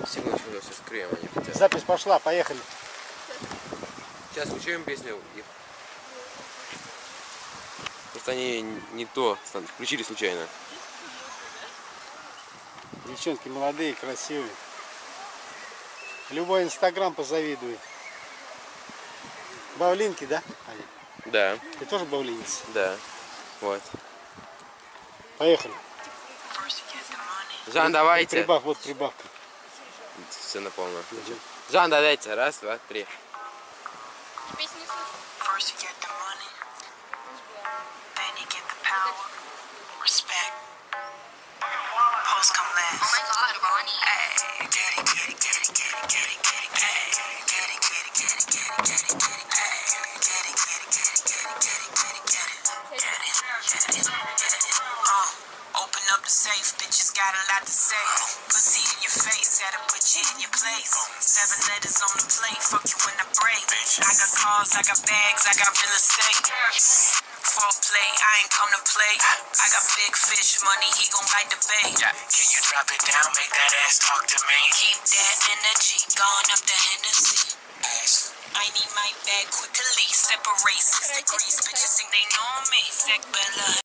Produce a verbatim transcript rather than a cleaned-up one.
Секундочку, сейчас скроем они хотят. Запись пошла, поехали. Сейчас включим песню. Просто они не то включили случайно. Девчонки молодые, красивые. Любой инстаграм позавидует. Бавлинки, да? Аня? Да. Ты тоже бавлинец? Да. Вот. Поехали. Жан, давайте. Прибав, вот прибавка. Все на полную. Угу. Жан, давайте. Раз, два, три. Песни не слышу. Open up the safe, bitches got a lot to say. Pussy in your face, gotta put you in your place. Seven letters on the plate, fuck you when I break. I got cars, I got bags, I got real estate. Foreplay, I ain't come to play. I got big fish money, he gon' bite the bait. Can you drop it down, make that ass talk to me? Keep that energy, gone up the Hennessy. I need my bag quickly, separate six degrees. Bitches think they know me, sick Bella.